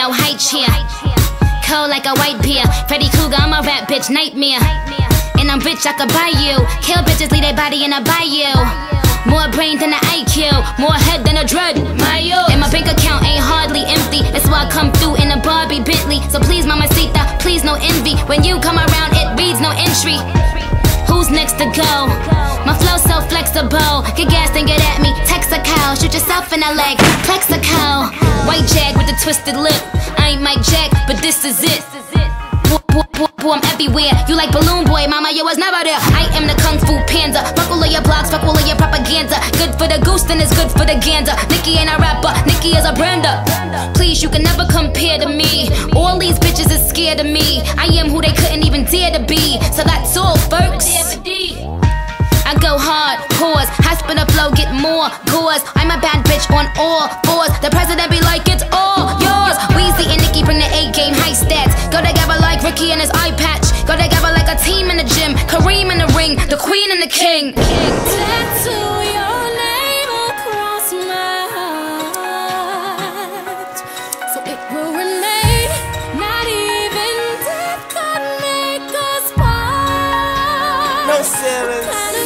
no high chair. Cold like a white beer. Freddy Krueger, I'm a rap bitch, nightmare. And I'm rich, I could buy you. Kill bitches, leave their body in a bayou. More brain than an IQ, more head than a dread. And my bank account ain't hardly empty. That's why I come through in a Barbie Bentley. So please, mamacita, please no envy. When you come around, it reads no entry. Who's next to go? My flow so flexible. Get gas and get at me. Text a cow, shoot yourself in the leg. Plex a cow. White jag with a twisted lip. I ain't Mike Jack, but this is it. I'm everywhere. You like Balloon Boy, mama, you was never there. I am the Kung Fu Panda. Fuck all of your blogs, fuck all of your propaganda. Good for the goose, then it's good for the gander. Nicki ain't a rapper, Nicki is a brander. Please, you can never compare to me. All these bitches is scared of me. I am who they couldn't even dare to be. So that's all, folks. I go hard, pause, high spinner flow, get more gauze. I'm a bad bitch on all fours. The president be like, it's all yours. Weezy and Nicki bring the A-game, high stats. Go together like Ricky and his eye patch. Go together like a team in the gym. Kareem in the ring, the queen and the king. Tattoo your name across my heart, so it will remain. Not even death could make us part. No ceilings.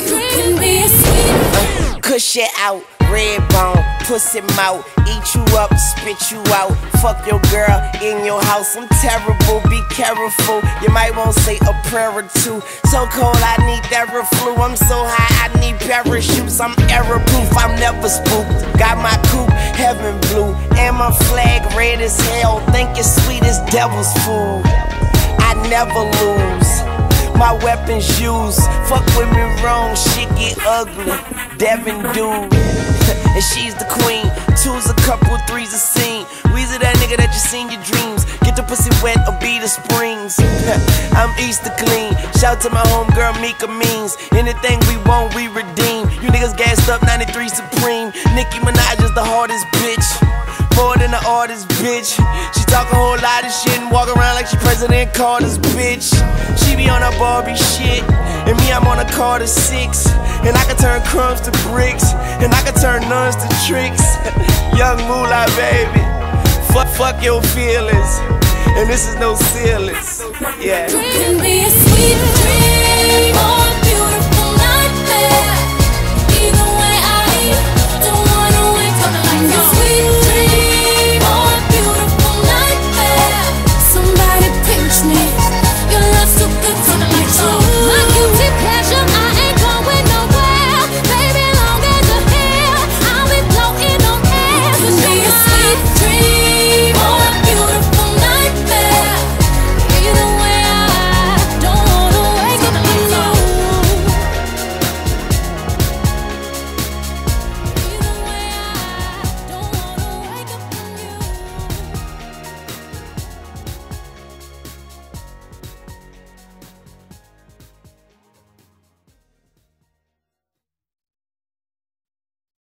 Cush it out, red bone, pussy mouth, eat you up, spit you out. Fuck your girl in your house, I'm terrible, be careful. You might want to say a prayer or two. So cold, I need Theraflu. I'm so high, I need parachutes. I'm error-proof, I'm never spooked. Got my coupe, heaven blue, and my flag red as hell. Think it's sweet as devil's food. I never lose. My weapons used. Fuck with me wrong, shit get ugly. Devin dude, and she's the queen. Two's a couple, three's a scene. Weezy that nigga that you seen your dreams. Get the pussy wet or be the springs. I'm Easter clean. Shout to my homegirl Mika Means. Anything we want, we redeem. You niggas gassed up 93 Supreme. Nicki Minaj is the hardest bitch. More than an artist, bitch. She talk a whole lot of shit and walk around like she President Carter's bitch. She be on her Barbie shit, and me, I'm on a Carter 6. And I can turn crumbs to bricks, and I can turn nuns to tricks. Young moolah, baby. Fuck your feelings, and this is no ceilings. Yeah. Bring me a sweet dream.